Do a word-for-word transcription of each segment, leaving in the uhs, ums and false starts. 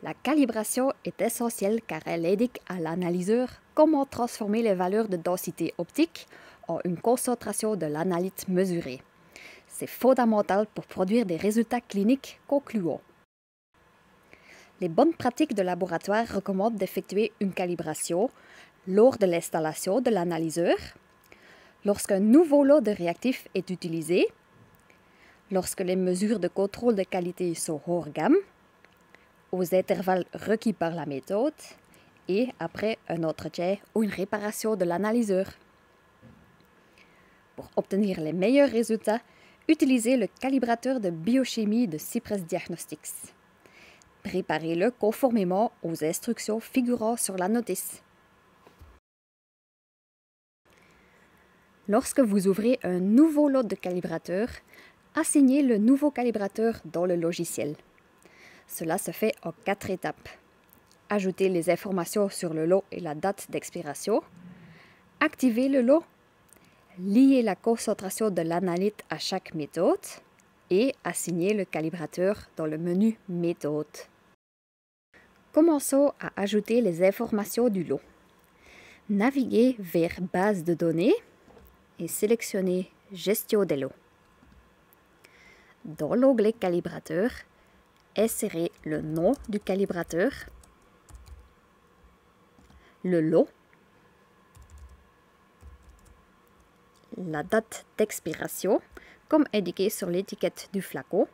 La calibration est essentielle car elle indique à l'analyseur comment transformer les valeurs de densité optique en une concentration de l'analyte mesurée. C'est fondamental pour produire des résultats cliniques concluants. Les bonnes pratiques de laboratoire recommandent d'effectuer une calibration lors de l'installation de l'analyseur, lorsqu'un nouveau lot de réactifs est utilisé, lorsque les mesures de contrôle de qualité sont hors gamme, aux intervalles requis par la méthode et après un entretien ou une réparation de l'analyseur. Pour obtenir les meilleurs résultats, utilisez le calibrateur de biochimie de Cypress Diagnostics. Préparez-le conformément aux instructions figurant sur la notice. Lorsque vous ouvrez un nouveau lot de calibrateurs, assignez le nouveau calibrateur dans le logiciel. Cela se fait en quatre étapes. Ajoutez les informations sur le lot et la date d'expiration. Activez le lot. Liez la concentration de l'analyte à chaque méthode. Et assignez le calibrateur dans le menu Méthode. Commençons à ajouter les informations du lot. Naviguez vers Base de données et sélectionnez Gestion des lots. Dans l'onglet Calibrateur, insérez le nom du calibrateur, le lot, la date d'expiration, comme indiqué sur l'étiquette du flacon,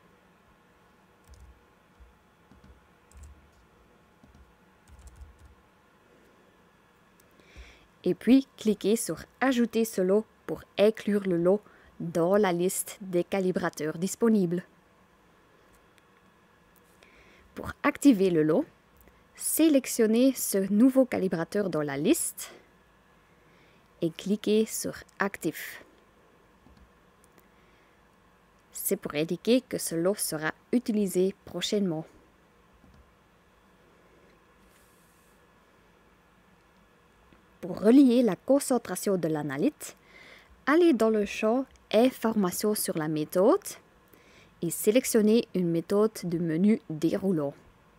et puis cliquez sur Ajouter ce lot pour inclure le lot dans la liste des calibrateurs disponibles. Pour activer le lot, sélectionnez ce nouveau calibrateur dans la liste et cliquez sur Actif. C'est pour indiquer que ce lot sera utilisé prochainement. Pour relier la concentration de l'analyte, allez dans le champ Informations sur la méthode et sélectionnez une méthode du menu déroulant.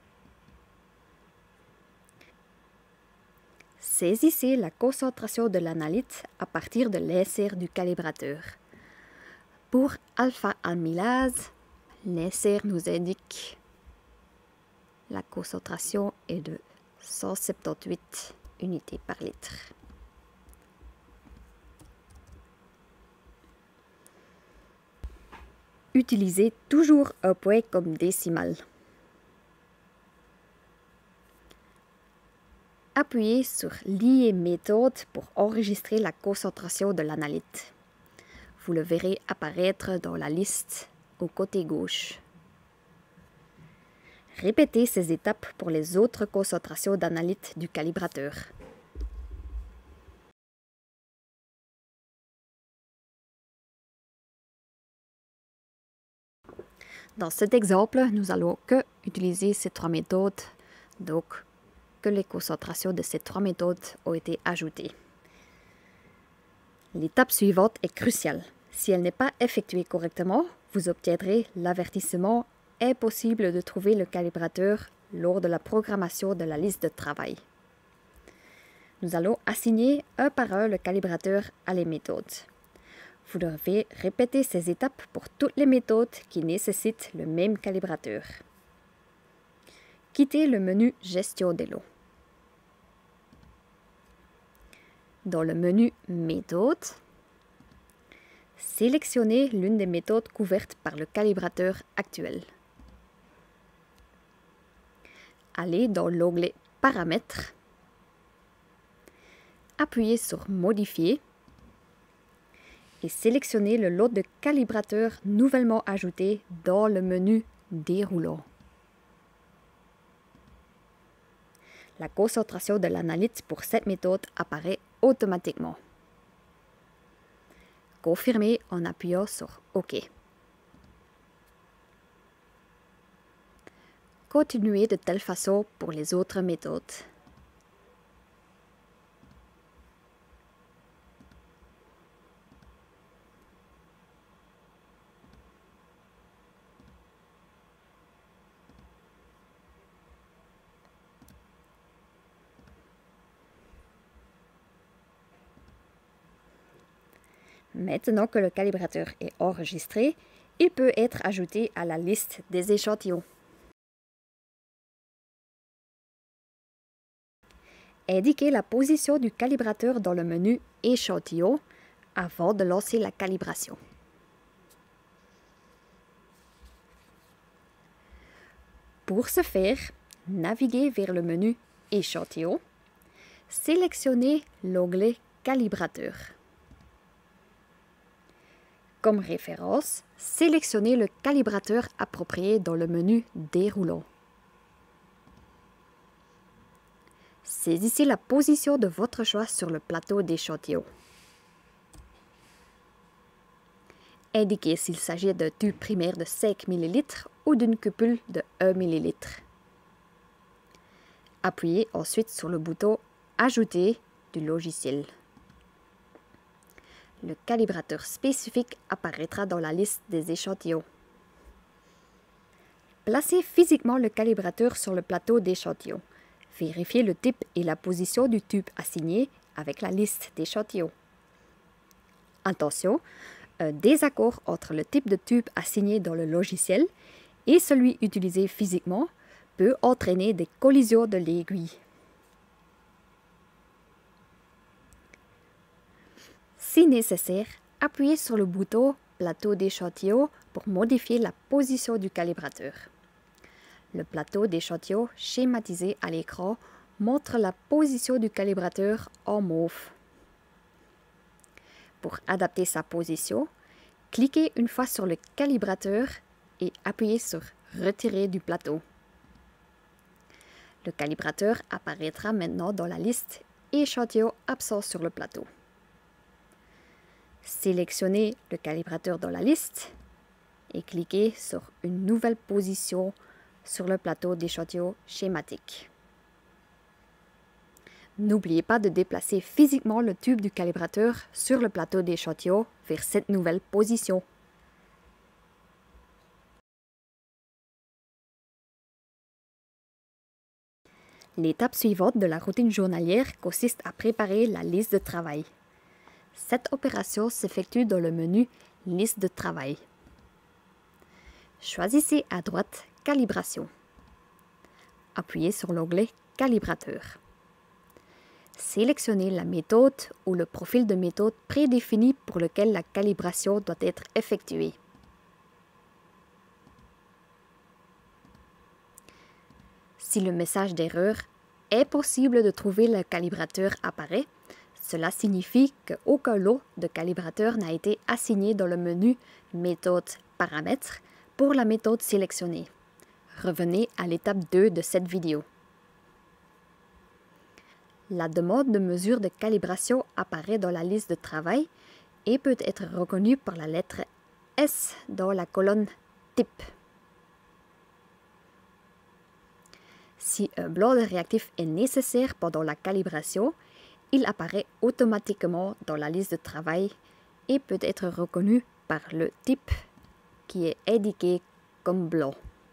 Saisissez la concentration de l'analyte à partir de l'insert du calibrateur. Pour alpha-amylase, l'insert nous indique la concentration est de cent soixante-dix-huit unités par litre. Utilisez toujours un point comme décimal. Appuyez sur Lier méthode pour enregistrer la concentration de l'analyte. Vous le verrez apparaître dans la liste au côté gauche. Répétez ces étapes pour les autres concentrations d'analyte du calibrateur. Dans cet exemple, nous allons que utiliser ces trois méthodes, donc que les concentrations de ces trois méthodes ont été ajoutées. L'étape suivante est cruciale. Si elle n'est pas effectuée correctement, vous obtiendrez l'avertissement « Impossible de trouver le calibrateur lors de la programmation de la liste de travail ». Nous allons assigner un par un le calibrateur à les méthodes. Vous devez répéter ces étapes pour toutes les méthodes qui nécessitent le même calibrateur. Quittez le menu Gestion des lots. Dans le menu Méthode, sélectionnez l'une des méthodes couvertes par le calibrateur actuel. Allez dans l'onglet Paramètres, appuyez sur Modifier et sélectionnez le lot de calibrateurs nouvellement ajouté dans le menu Déroulant. La concentration de l'analyte pour cette méthode apparaît automatiquement. Confirmez en appuyant sur OK. Continuez de telle façon pour les autres méthodes. Maintenant que le calibrateur est enregistré, il peut être ajouté à la liste des échantillons. Indiquez la position du calibrateur dans le menu Échantillons avant de lancer la calibration. Pour ce faire, naviguez vers le menu Échantillons, sélectionnez l'onglet Calibrateur. Comme référence, sélectionnez le calibrateur approprié dans le menu Déroulant. Saisissez la position de votre choix sur le plateau d'échantillon. Indiquez s'il s'agit d'un tube primaire de cinq millilitres ou d'une cupule de un millilitre. Appuyez ensuite sur le bouton « Ajouter » du logiciel. Le calibrateur spécifique apparaîtra dans la liste des échantillons. Placez physiquement le calibrateur sur le plateau d'échantillons. Vérifiez le type et la position du tube assigné avec la liste d'échantillons. Attention, un désaccord entre le type de tube assigné dans le logiciel et celui utilisé physiquement peut entraîner des collisions de l'aiguille. Si nécessaire, appuyez sur le bouton « Plateau d'échantillon » pour modifier la position du calibrateur. Le plateau d'échantillon schématisé à l'écran montre la position du calibrateur en mauve. Pour adapter sa position, cliquez une fois sur le calibrateur et appuyez sur « Retirer du plateau ». Le calibrateur apparaîtra maintenant dans la liste « Échantillon absent sur le plateau ». Sélectionnez le calibrateur dans la liste et cliquez sur une nouvelle position sur le plateau d'échantillon schématique. N'oubliez pas de déplacer physiquement le tube du calibrateur sur le plateau d'échantillon vers cette nouvelle position. L'étape suivante de la routine journalière consiste à préparer la liste de travail. Cette opération s'effectue dans le menu « Liste de travail ». Choisissez à droite « Calibration ». Appuyez sur l'onglet « Calibrateur ». Sélectionnez la méthode ou le profil de méthode prédéfini pour lequel la calibration doit être effectuée. Si le message d'erreur « Impossible de trouver le calibrateur » apparaît, cela signifie qu'aucun lot de calibrateurs n'a été assigné dans le menu « Méthode Paramètres » pour la méthode sélectionnée. Revenez à l'étape deux de cette vidéo. La demande de mesure de calibration apparaît dans la liste de travail et peut être reconnue par la lettre S dans la colonne « Type ». Si un blanc de réactif est nécessaire pendant la calibration, il apparaît automatiquement dans la liste de travail et peut être reconnu par le type qui est indiqué comme blanc.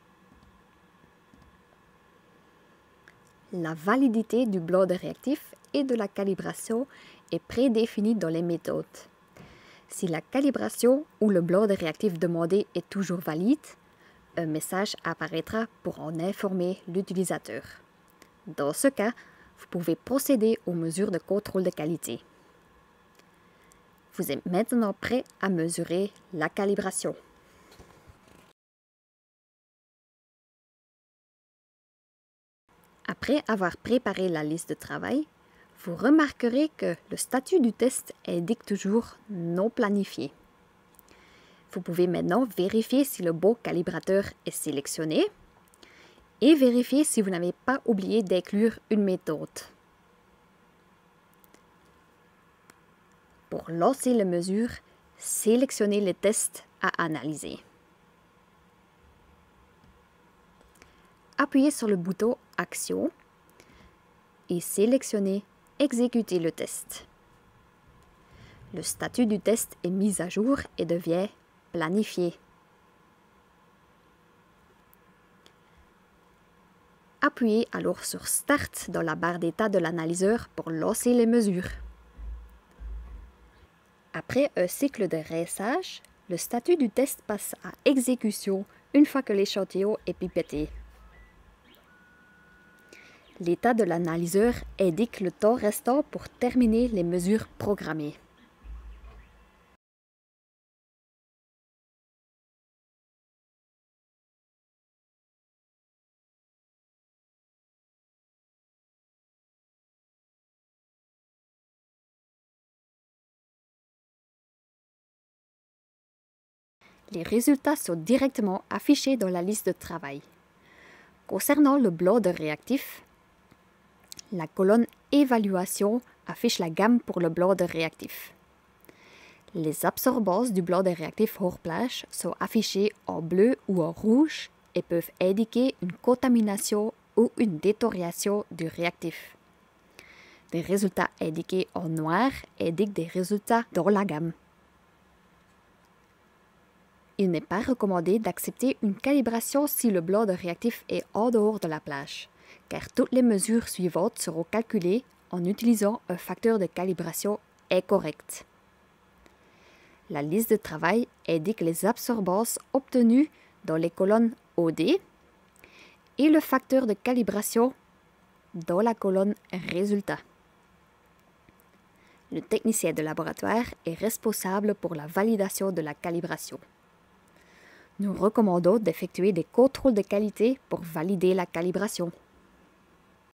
La validité du blanc de réactif et de la calibration est prédéfinie dans les méthodes. Si la calibration ou le blanc de réactif demandé est toujours valide, un message apparaîtra pour en informer l'utilisateur. Dans ce cas, vous pouvez procéder aux mesures de contrôle de qualité. Vous êtes maintenant prêt à mesurer la calibration. Après avoir préparé la liste de travail, vous remarquerez que le statut du test indique toujours « non planifié ». Vous pouvez maintenant vérifier si le bon calibrateur est sélectionné et vérifier si vous n'avez pas oublié d'inclure une méthode. Pour lancer la mesure, sélectionnez le test à analyser. Appuyez sur le bouton « Action » et sélectionnez « Exécuter le test ». Le statut du test est mis à jour et devient « Planifié ». Appuyez alors sur « Start » dans la barre d'état de l'analyseur pour lancer les mesures. Après un cycle de rinçage, le statut du test passe à exécution une fois que l'échantillon est pipetté. L'état de l'analyseur indique le temps restant pour terminer les mesures programmées. Les résultats sont directement affichés dans la liste de travail. Concernant le blanc de réactif, la colonne Évaluation affiche la gamme pour le blanc de réactif. Les absorbances du blanc de réactif hors plage sont affichées en bleu ou en rouge et peuvent indiquer une contamination ou une détérioration du réactif. Des résultats indiqués en noir indiquent des résultats dans la gamme. Il n'est pas recommandé d'accepter une calibration si le blanc de réactif est en dehors de la plage, car toutes les mesures suivantes seront calculées en utilisant un facteur de calibration incorrect. La liste de travail indique les absorbances obtenues dans les colonnes O D et le facteur de calibration dans la colonne Résultats. Le technicien de laboratoire est responsable pour la validation de la calibration. Nous recommandons d'effectuer des contrôles de qualité pour valider la calibration.